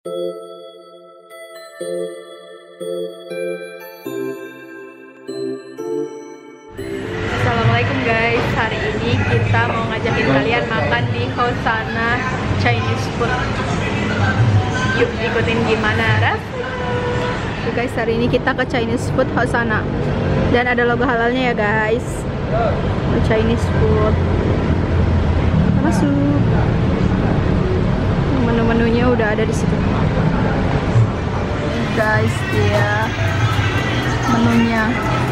Assalamualaikum guys, hari ini kita mau ngajakin kalian makan di Hosanna Chinese food. Yuk ikutin gimana rasanya. Guys, hari ini kita ke Chinese food Hosanna dan ada logo halalnya ya guys. Chinese food. Masuk. Menu-menunya udah ada di situ. Guys, dia menunya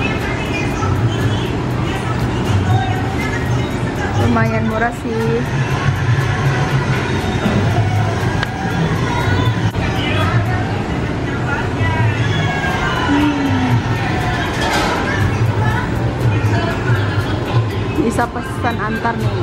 lumayan murah sih. Bisa pesan antar nih.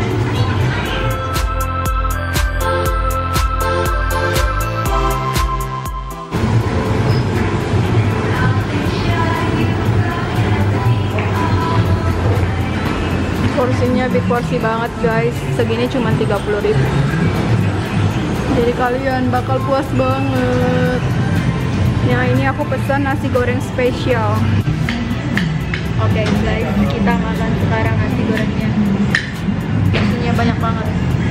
Porsinya big porsi banget guys, segini cuma 30.000. Jadi kalian bakal puas banget. Yang ini aku pesan nasi goreng spesial. Oke guys, kita makan sekarang nasi gorengnya. Nasinya banyak banget.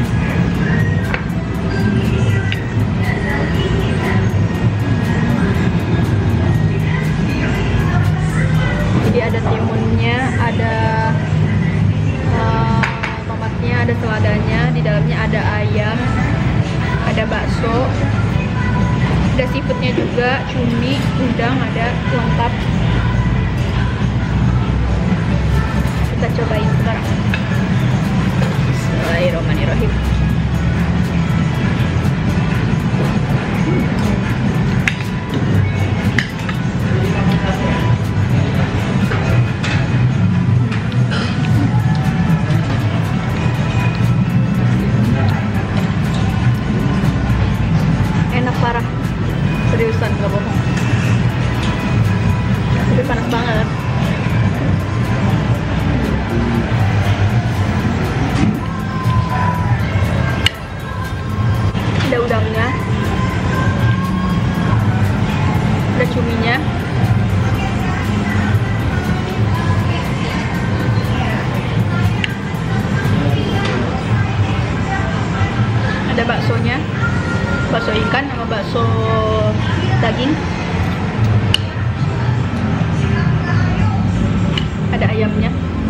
Jadi ada timunnya, ada tomatnya, ada seladanya, di dalamnya ada ayam, ada bakso, ada seafoodnya juga, cumi, udang, ada lengkap. Kita cobain sekarang. Bismillahirrahmanirrahim. Enak parah, seriusan gak bohong. Tapi panas banget. Ada udangnya, ada cuminya, ada baksonya, bakso ikan sama bakso daging, ada ayamnya.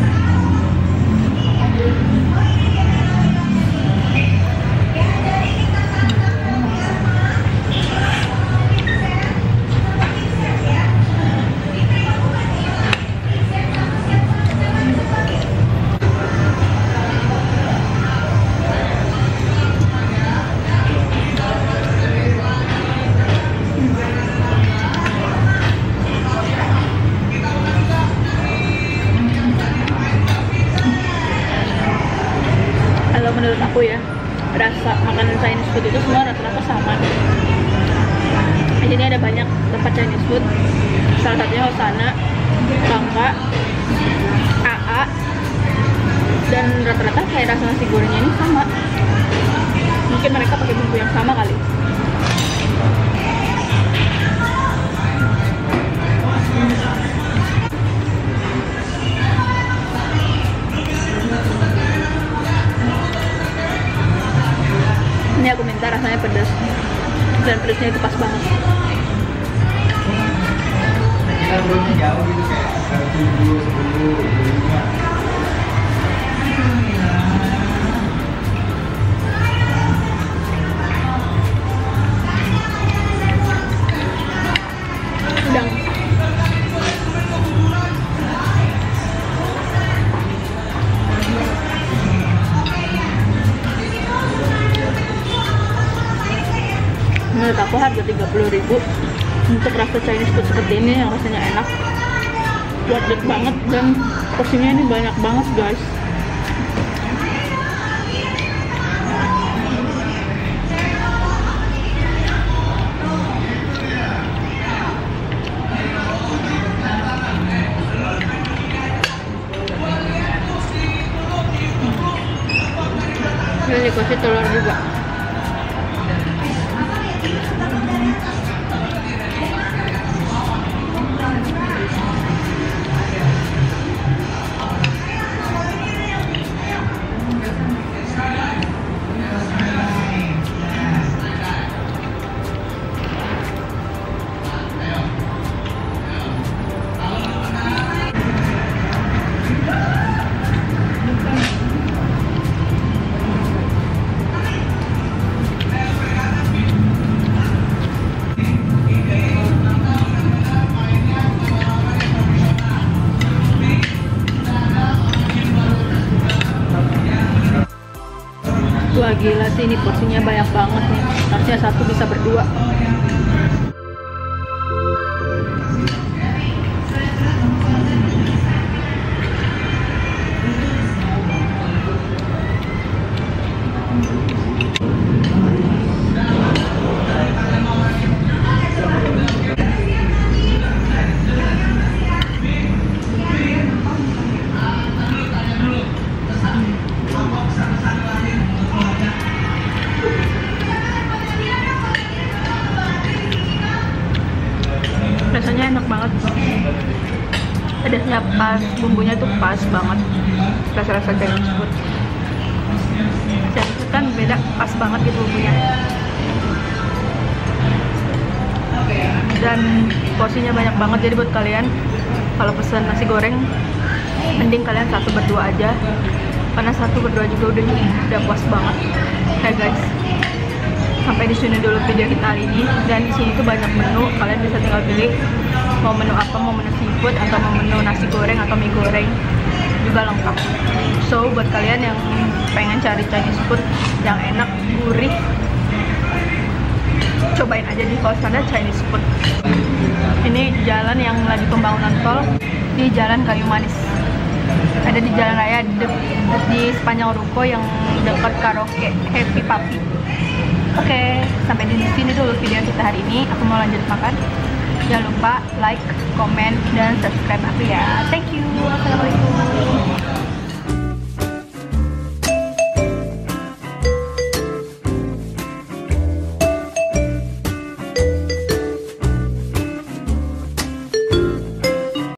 Menurut aku ya, rasa makanan Chinese food itu semua rata-rata sama. Di sini ada banyak tempat Chinese food, salah satunya Hosanna, Bangka, AA, dan rata-rata kayak rasa nasi gorengnya ini sama. Mungkin mereka pakai bumbu yang sama kali. Ini aku minta rasanya pedas, dan pedasnya itu pas banget. Jauh gitu kayak 7, 10, 5. Udang. Menurut aku harga 30.000 untuk rasa Chinese food seperti ini yang rasanya enak, worth it banget, dan porsinya ini banyak banget guys. Ini dikasih telur juga. Wah gila sih, ini porsinya banyak banget nih. Harusnya satu bisa berdua. Rasanya enak banget, pedasnya pas, bumbunya tuh pas banget, rasa-rasa Chinese food. Chinese food kan beda, pas banget gitu bumbunya. Dan porsinya banyak banget, jadi buat kalian kalau pesan nasi goreng, mending kalian satu berdua aja, karena satu berdua juga udah puas banget. Oke guys, sampai di sini dulu video kita hari ini. Dan di sini tuh banyak menu, kalian bisa tinggal pilih mau menu apa, mau menu seafood atau mau menu nasi goreng atau mie goreng, juga lengkap. So buat kalian yang pengen cari Chinese food yang enak, gurih, cobain aja di Valsanda Chinese Food. Ini jalan yang lagi pembangunan tol, di Jalan Kayu Manis. Ada di jalan raya di sepanjang ruko yang dekat karaoke Happy Papi. Oke, sampai di sini dulu video kita hari ini. Aku mau lanjut makan. Jangan lupa like, comment, dan subscribe aku ya. Thank you. Assalamualaikum.